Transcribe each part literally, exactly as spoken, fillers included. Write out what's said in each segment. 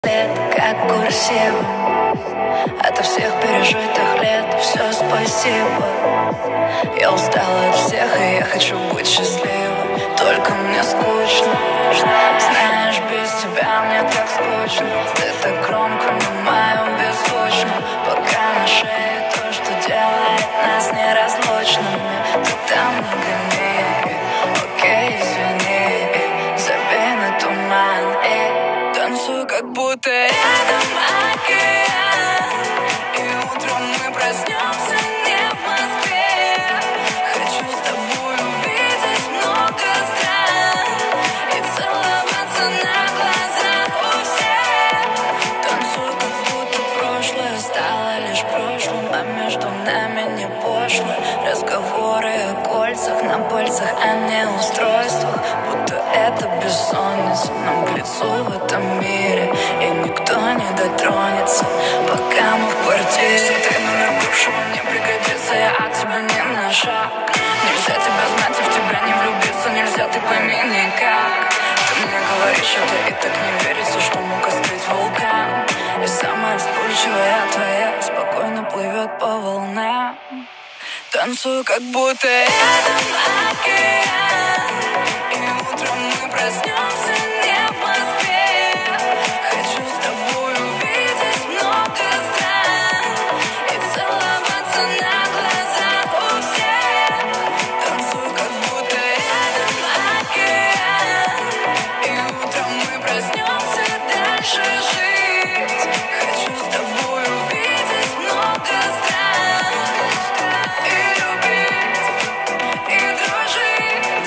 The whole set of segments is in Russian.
Лет, как курсивом, ото всех пережитых лет все спасибо. Я устала от всех, и я хочу быть счастливой. Только мне скучно, знаешь, без тебя мне так скучно. Ты так громко на моем беззвучно, пока на шее то, что делает нас неразлучными. Ты там не гони, окей, извини, забей на туман и танцуй, как будто рядом океан. И утром мы проснемся не в Москве. Хочу с тобой увидеть много стран и целоваться на глазах у всех. Танцуй, как будто прошлое стало лишь прошлым, а между нами не пошло. Разговоры о кольцах на пальцах, а не устройствах. Будто это бессонница нам к лицу в этом мире, и никто не дотронется, пока мы в квартире. Сотри номер бывшего мне пригодится, я от тебя не на шаг. Нельзя тебя знать и в тебя не влюбиться, нельзя, ты пойми никак. Ты мне говоришь, что ты и так не верится, что мог остыть вулкан. И самая вспыльчивая твоя спокойно плывет по волнам. Танцую, как будто рядом океан. И утром мы проснемся не в Москве. Хочу с тобой увидеть много стран и целоваться на глазах у всех. Танцую, как будто рядом океан. И утром мы проснемся дальше жить. Хочу с тобой увидеть много стран и любить, и дружить.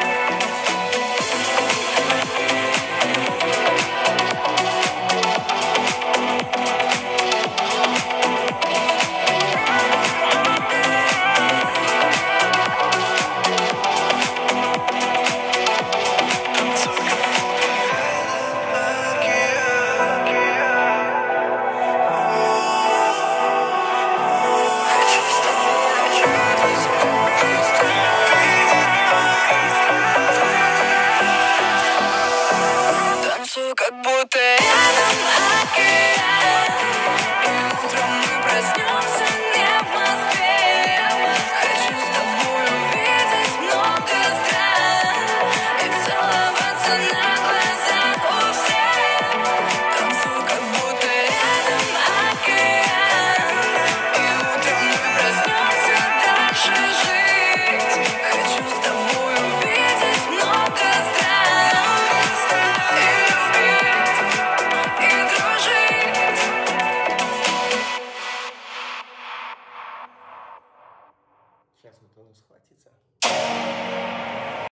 Танцую, как будто рядом океан. И утром мы проснемся не в Москве. Хочу с тобой увидеть много стран и целоваться на глазах у всех. Танцую, как будто рядом океан. И утром мы проснемся дальше жить. Хочу с тобой увидеть много стран и любить, и дружить. Сейчас Антону схватится.